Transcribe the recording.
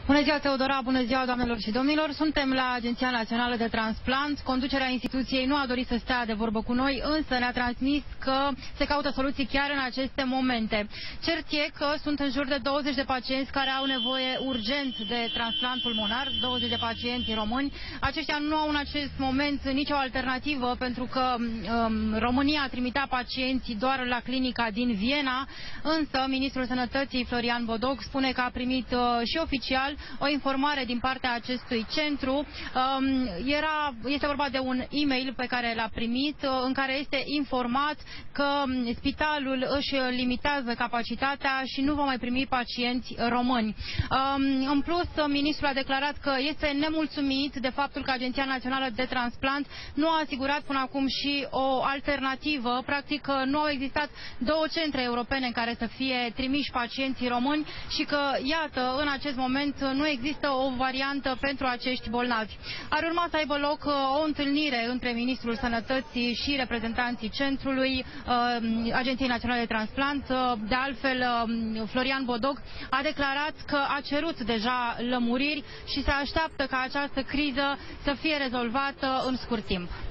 Bună ziua, Teodora! Bună ziua, doamnelor și domnilor! Suntem la Agenția Națională de Transplant. Conducerea instituției nu a dorit să stea de vorbă cu noi, însă ne-a transmis că se caută soluții chiar în aceste momente. Cert e că sunt în jur de 20 de pacienți care au nevoie urgent de transplant pulmonar, 20 de pacienți români. Aceștia nu au în acest moment nicio alternativă, pentru că România trimitea pacienții doar la clinica din Viena, însă Ministrul Sănătății, Florian Bodoc, spune că a primit și oficial o informare din partea acestui centru. Este vorba de un e-mail pe care l-a primit, în care este informat că spitalul își limitează capacitatea și nu va mai primi pacienți români. În plus, ministrul a declarat că este nemulțumit de faptul că Agenția Națională de Transplant nu a asigurat până acum și o alternativă. Practic, nu au existat două centre europene în care să fie trimiși pacienții români și că, iată, în acest moment nu există o variantă pentru acești bolnavi. Ar urma să aibă loc o întâlnire între Ministrul Sănătății și reprezentanții centrului Agenției Naționale de Transplant. De altfel, Florian Bodoc a declarat că a cerut deja lămuriri și se așteaptă ca această criză să fie rezolvată în scurt timp.